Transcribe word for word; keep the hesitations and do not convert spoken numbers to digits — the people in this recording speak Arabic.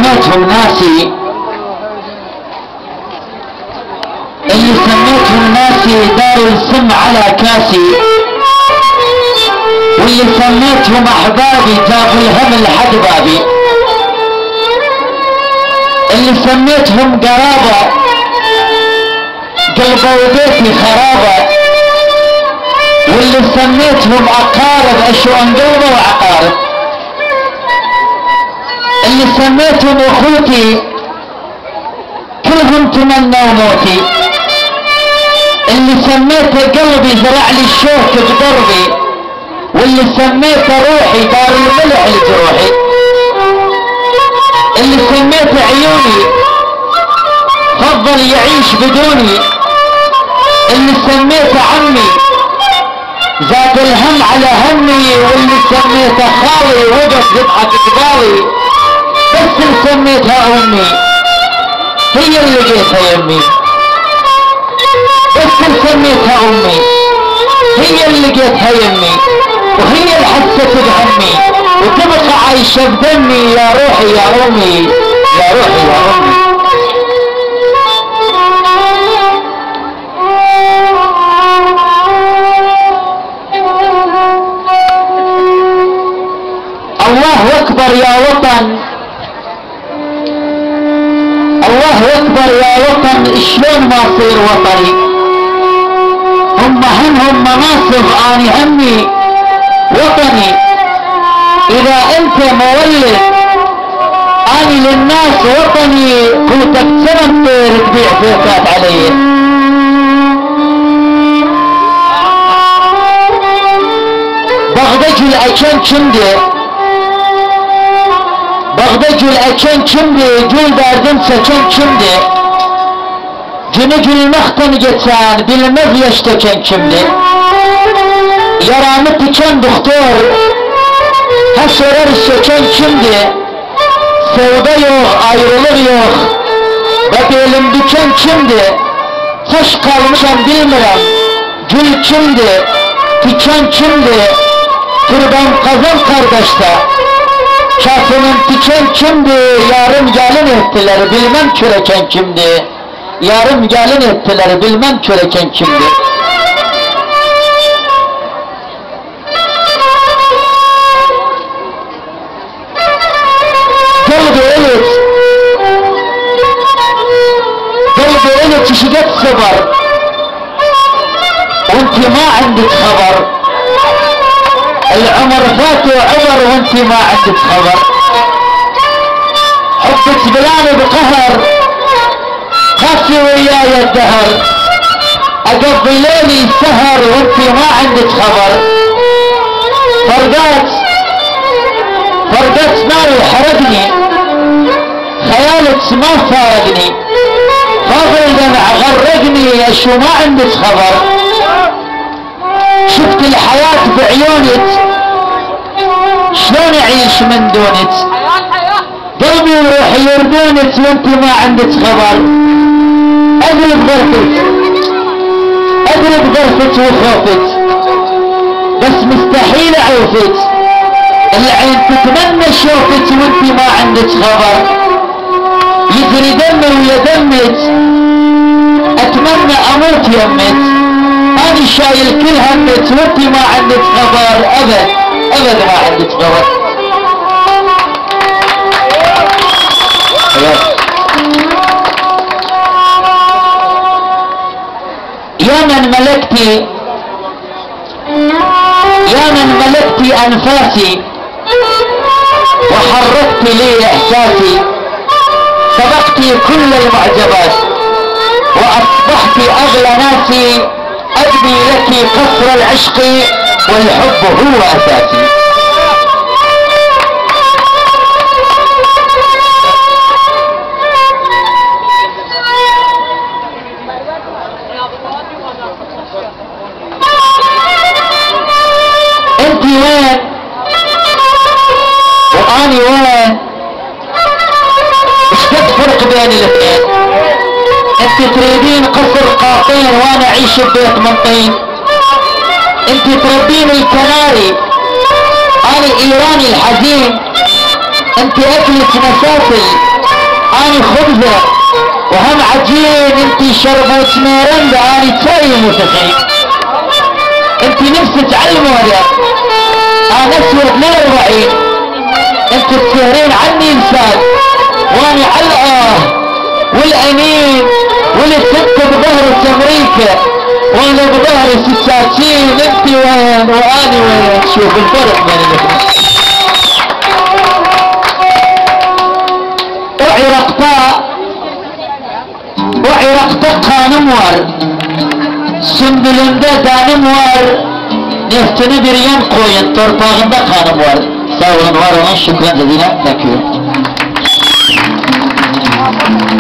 سميتهم ناسي اللي سميتهم ناسي داروا السم على كاسي، واللي سميتهم احبابي جابوا الهم لحد بابي، اللي سميتهم قرابة قلبوا بيتي خرابة، واللي سميتهم اقارب اشوان قلبه وعقارب، اللي سميتهم اخوتي كلهم تمنوا موتي، اللي سميته قلبي زرع لي الشوك بدربي، واللي سميته روحي دار الملح لجروحي، اللي سميته عيوني فضل يعيش بدوني، اللي سميته عمي زاد الهم على همي، واللي سميته خالي وقف يضحك قبالي، بس اللي سميتها امي هي اللي لقيتها يمي، بس اللي سميتها امي هي اللي لقيتها يمي، وهي اللي حست بهمي وتبقى عايشه بدمي، يا روحي يا امي يا روحي يا امي. الله اكبر يا وطن، الله اكبر يا وطن، شلون ما صير وطني؟ هم همهم مناصب، اني همي وطني. اذا انت مولد اني للناس وطني، قوتك سنم طير تبيع فيكات علي. بغدج الاكن شمدي بغدج الاكن شمدي جول داردن سكن شمدي، جنج المختن جتان بالمذ يشتكن شمدي، يا رامتي كان دكتور هسرر السكن شمدي، سودا يوخ ايرولر يوخ بديلم دكن شمدي، تشقال مشان بالمرم جل شمدي تكن شمدي، تربان قزم kardeşte şahsının tiken kimdi, yarım gelin ettiler bilmem çöreken kimdi, yarım gelin ettiler bilmem çöreken kimdi. قلبي قلت قلبي قلت شقت صبر وانت ما عندك خبر، العمر فات وعمر وانت ما عندك خبر، حبك بلاني بقهر قاسي وياي الدهر، اقضي ليلي سهر وانت ما عندك خبر، فرقات فرقات نار حرقني، خيالك ما فارقني، فاضل دمع غرقني، اشو ما عندك خبر، شفت الحياة بعيونك شلون اعيش من دونك، قلبي وروحي يردونك وانت ما عندك خبر، ادري بغرفتك ادري بغرفتك وخوفك، بس مستحيل اعوفك، العين تتمنى شوفك وانت ما عندك خبر، يجري دمي ويا دمك اتمنى اموت يمك، أنا شايل كل همك وانت ما عندك خبر، أبد أبد ما عندك خبر. يا من ملكتي يا من ملكتي أنفاسي وحركت لي إحساسي، سبقتي كل المعجبات وأصبحت أغلى ناسي، أبني لك قصر العشق والحب هو أساسي. انت وين واني وين؟ ايش قد فرق بين الاثنين؟ انت تريدين قصر قاطين وانا اعيش ببيت من طين، انت تربين الكناري انا ايراني الحزين، انت اكلك مسافل اني خبزة وهم عجين انتي شربوت ميرندا اني تايم وتخي انتي نفسي تعلموا هذا انا اسود ليل وعين انتي تسهرين عني لسان واني علقه والانين واللي ست بظهر امريكا وانا بظهر ستاتين انتي وين واني وين شوف الفرق بين الاثنين وعي رقطاء وعي رقطاء قانمور سنبلندا دانمور نفتني بريان قوين تورطاغندا قانمور ساوى انوار شكرا جزيلا. ثانك يو.